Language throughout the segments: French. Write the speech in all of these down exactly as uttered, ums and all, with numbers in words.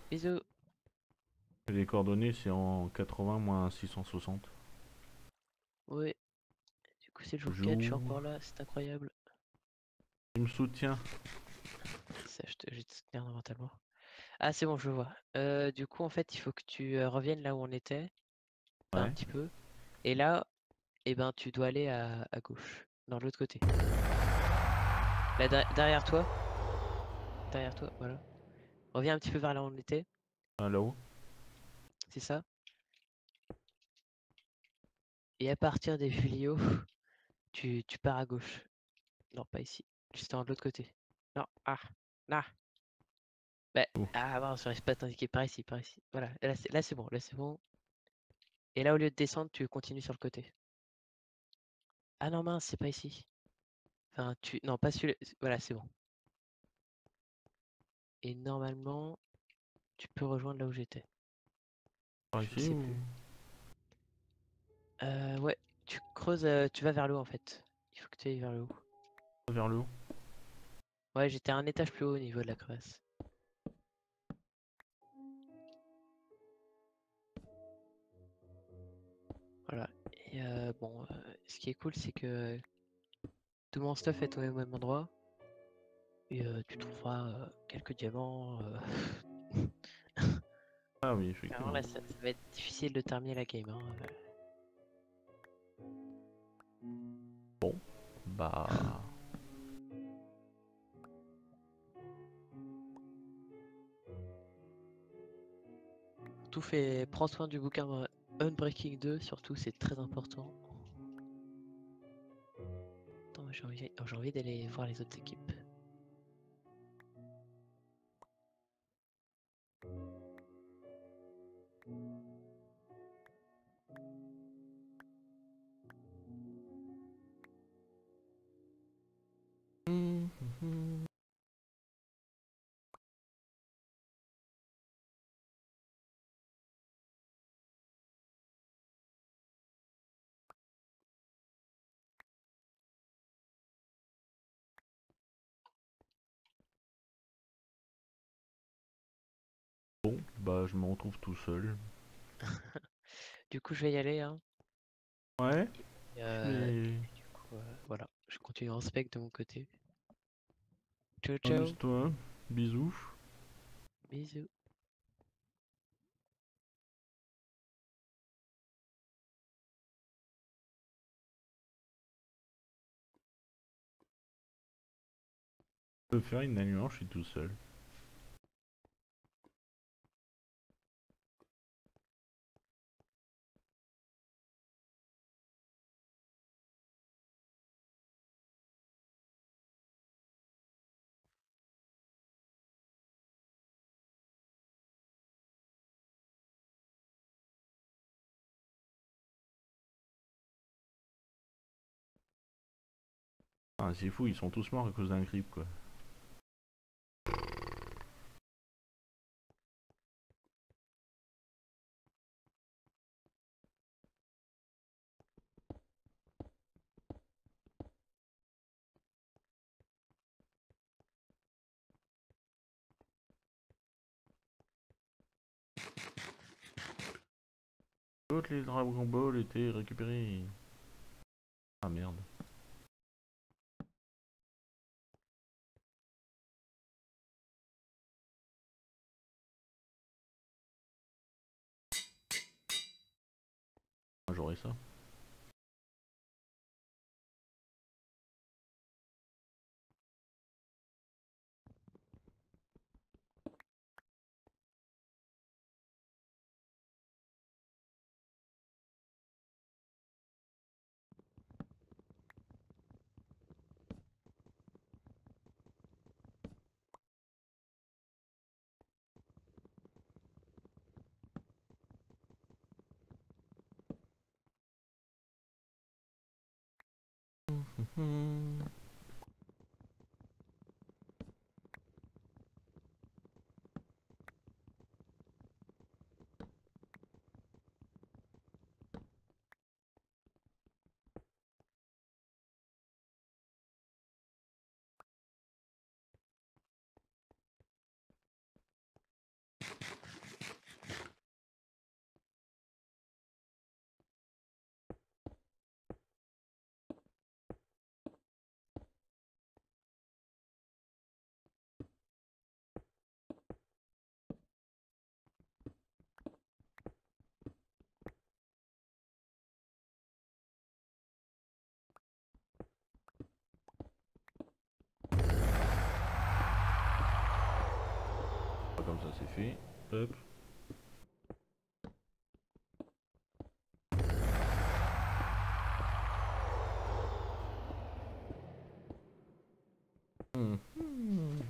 Bisous. Les coordonnées, c'est en quatre-vingts moins six cent soixante. Ouais. Du coup, c'est le jour quatre, je suis Bonjour. encore là, c'est incroyable. Il me soutient. Ça, je te, je vais te soutenir mentalement. Ah, c'est bon, je vois. Euh, du coup, en fait, il faut que tu euh, reviennes là où on était. Enfin, un Ouais. petit peu. Et là, eh ben, tu dois aller à, à gauche, dans l'autre côté. Là, der- derrière toi. Derrière toi, voilà. Reviens un petit peu vers là où on était. Ah, là-haut. C'est ça. Et à partir des Julio, tu, tu pars à gauche. Non, pas ici. Juste de l'autre côté. Non. Ah. Là. Bah, Oh. ah, mince, j'arrive pas à t'indiquer. Par ici, par ici. Voilà. Là, c'est là, c'est bon. Là, c'est bon. Et là, au lieu de descendre, tu continues sur le côté. Ah non, mince, c'est pas ici. Enfin, tu... Non, pas celui-là. Voilà, c'est bon. Et normalement, tu peux rejoindre là où j'étais. Par Je ne ici sais ou plus. Euh, ouais. Tu creuses, euh, tu vas vers le haut, en fait. Il faut que tu ailles vers le haut. vers le haut? Ouais, j'étais un étage plus haut au niveau de la crevasse. Voilà. Et euh, bon, euh, ce qui est cool, c'est que tout mon stuff est au même endroit. Et euh, tu trouveras euh, quelques diamants. euh. Ah oui, Clairement, effectivement. là, ça, ça va être difficile de terminer la game, hein. Bon, bah... Tout fait, prends soin du bouquin euh, Unbreaking deux, surtout, c'est très important. Attends, j'ai envie, oh, j'ai envie d'aller voir les autres équipes. Hum, hum, hum. Bon, bah je me retrouve tout seul. Du coup, je vais y aller, hein. Ouais, Et, euh, et mais... du coup, euh, voilà, je continue en spec de mon côté. Ciao, ciao. Amuse-toi. Bisous. Bisous. Je peux faire une allusion, je suis tout seul. Ah, c'est fou, ils sont tous morts à cause d'un creep, quoi. Toutes les Dragon Ball étaient récupérés. Ah merde. Ah, j'aurais ça. Hmm. fait. Hop. Hmm. Hmm.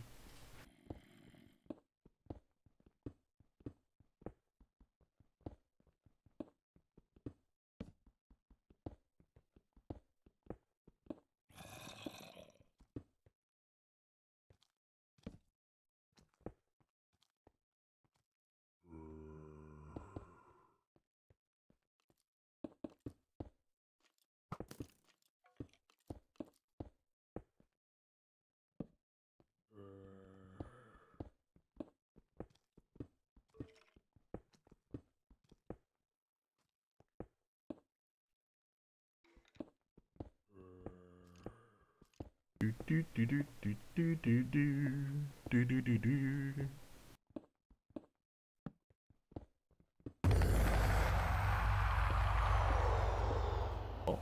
Du, du, du, du, du, du, du, du, du, du, du. Oh.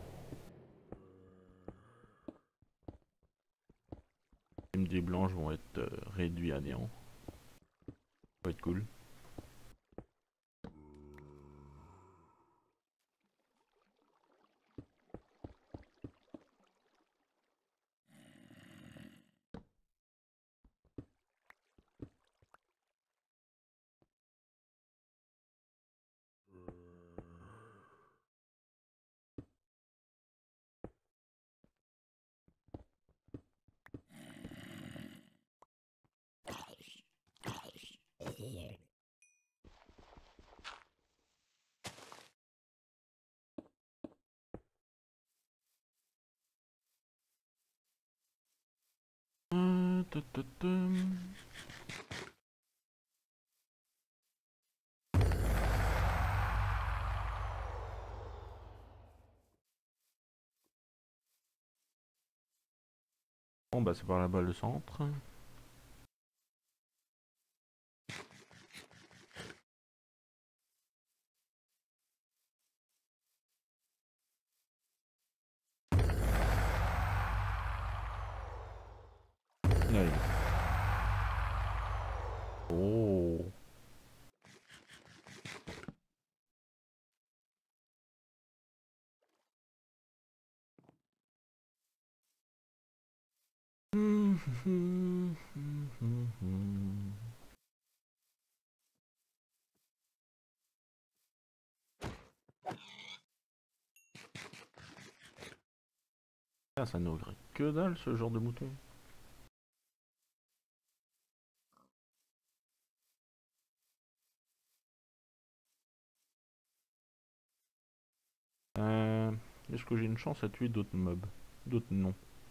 Les M D blanches vont être euh, réduits à néant. Ça va être cool. Euh, ta, ta, ta. Bon bah c'est par là-bas le centre. Allez. Oh. Ah, ça n'ouvre que dalle ce genre de mouton. Euh, Est-ce que j'ai une chance à tuer d'autres mobs? D'autres non.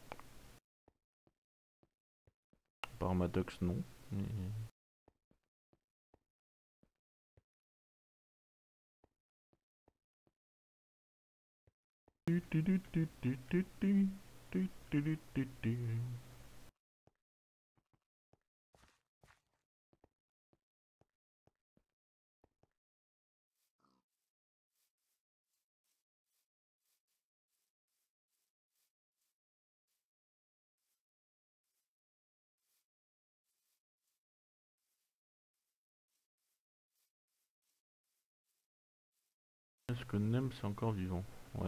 Par Maddox non. Mais... Est-ce que Nem c'est encore vivant? Ouais.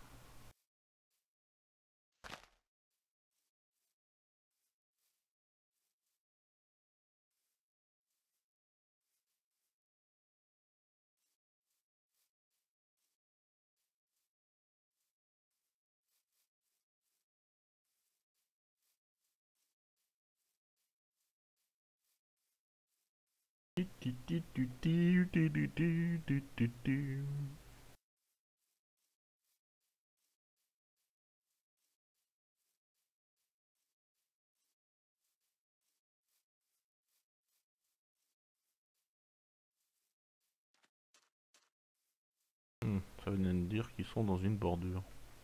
Hmm, ça vient de dire qu'ils sont dans une bordure.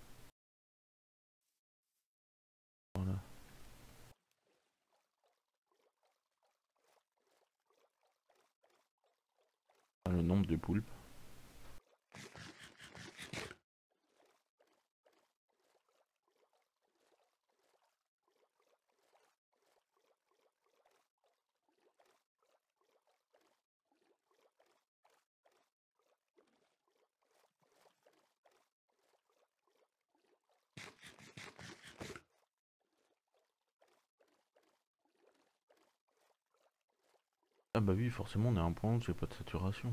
Voilà. Ah, le nombre de poulpes. Ah bah oui, forcément, on est à un point où j'ai pas de saturation.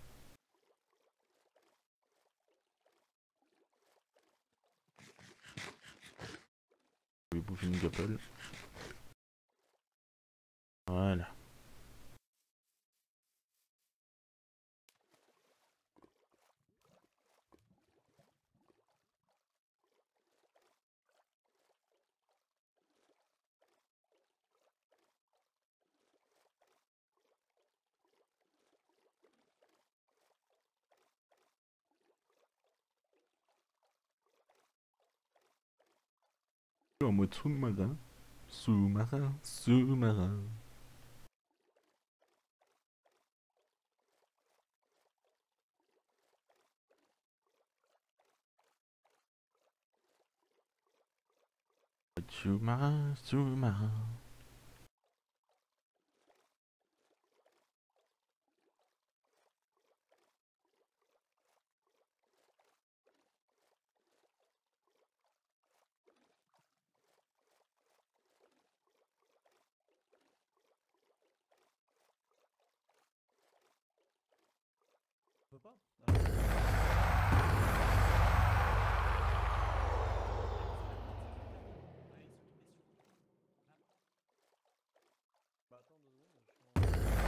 Je vais bouffer une gapelle. Voilà. En mode sous-marin. Sous-marin, sous-marin. Sous-marin, sous-marin. On peut pas? Ah. Bah attends deux secondes, je suis en...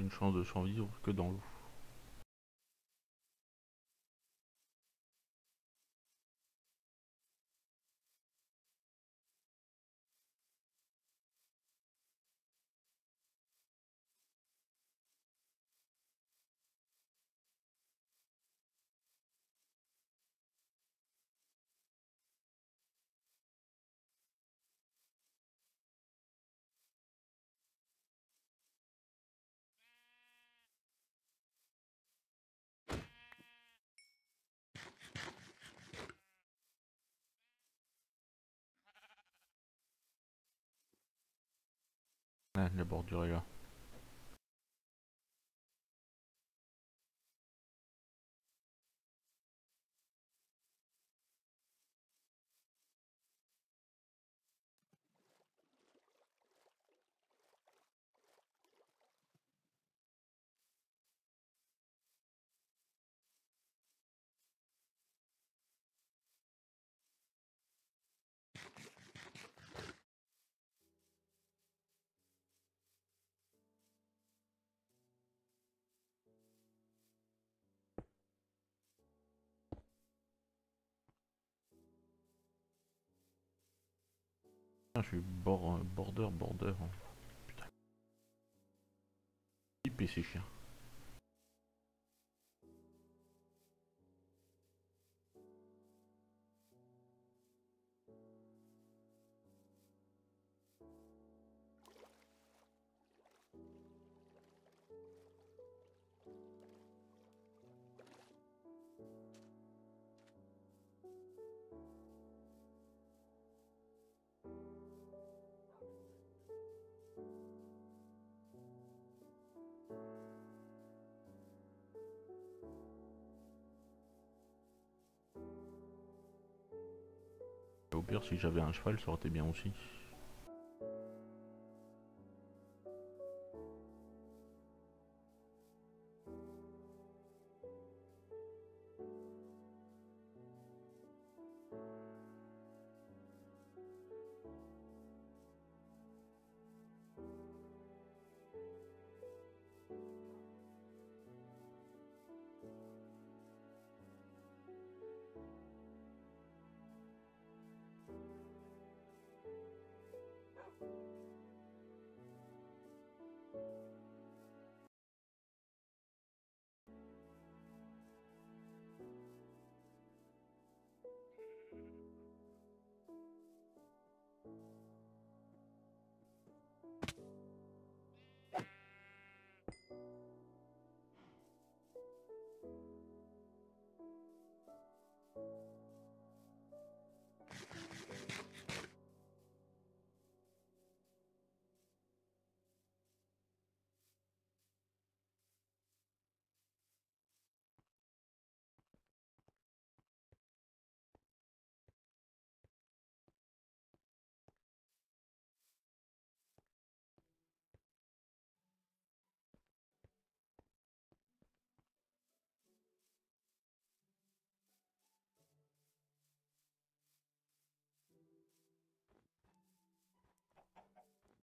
une chance de survivre que dans l'eau. Ah, la bordure est là. Ah, je suis bord, border, border. Hein. Putain. Hyper ces chiens. Au pire, si j'avais un cheval, ça aurait été bien aussi.